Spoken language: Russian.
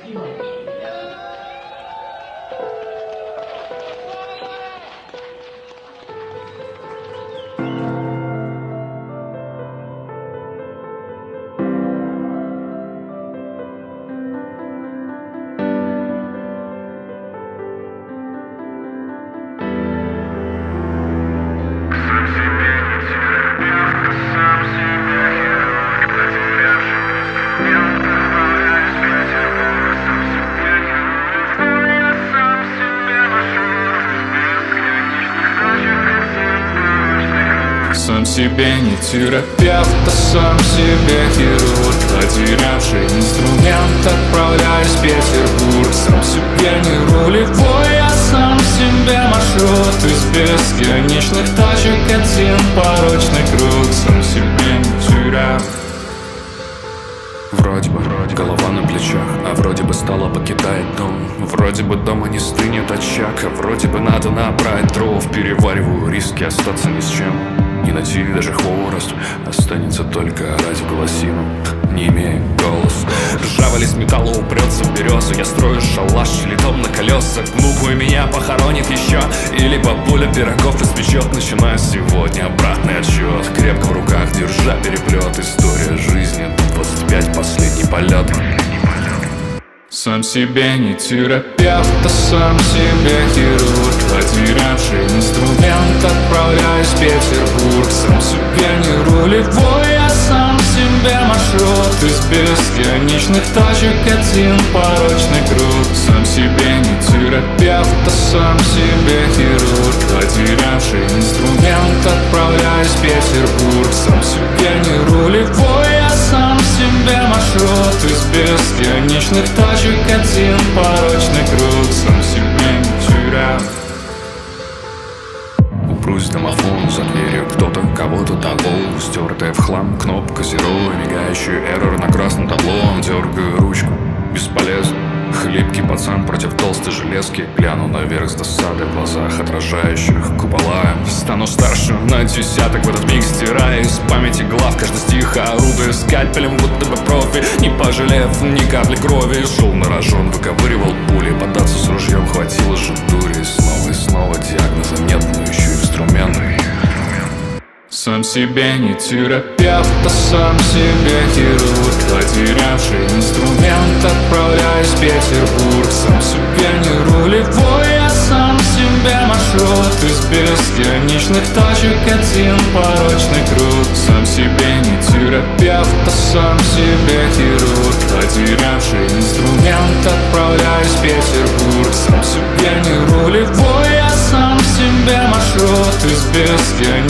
Сам себе не терапевт, а сам себе хирург, потерявший инструмент, отправляюсь в Петербург. Сам себе не рулевой, а сам себе маршрут из бесконечных тачек один порочный круг. Сам себе не терапевт. Вроде бы голова на плечах, а вроде бы стала покидать дом. Вроде бы дома не стынет очаг, а вроде бы надо набрать дров. Перевариваю риски остаться ни с чем, не найти даже хворост. Останется только орать в голосину, не имея голос. Ржавый лист металла упрется в березу. Я строю шалаш или дом на колесах. Глупую меня похоронит еще, или бабуля пирогов испечет. Начиная сегодня обратный отсчет, крепко в руках держа переплет. История жизни 25, последний полет. Сам себе не терапевт, а сам себе хирург, потерявший инструмент, отправляюсь в Петербург. Сам себе не рулевой, а сам себе маршрут из бесконечных тачек один порочный круг. Сам себе не терапевт, а сам себе хирург, потерявший инструмент, отправляюсь в Петербург. Сам себе не рулевой, а сам себе маршрут из бесконечных тачек один порочный круг. Сам себе не терапевт. Упрусь домофон, за дверью кто-то кого-то того. Стертая в хлам кнопка зеро, мигающий эррор на красном табло. Дергаю ручку, бесполезно. Хлипкий пацан против толстой железки. Гляну наверх с досадой в глазах, отражающих купола. Стану старше на десяток, в этот миг стирая из памяти глав каждый стих, орудуя скальпелем, будто бы профи, не пожалев ни капли крови. Шел на рожон, выковыривал пули, податься с ружьем хватило же дури. Снова и снова диагноза нет, но еще инструменты. Сам себе не терапевт, а сам себе хирург, потерявший инструмент, отправляюсь в Петербург. Сам себе не рулевой, а сам себе маршрут из бесконечных тачек один порочный круг. Сам себе не терапевт, а сам себе хирург, потерявший инструмент, отправляюсь в Петербург. Сам себе не рулевой, а сам себе маршрут из бесконечных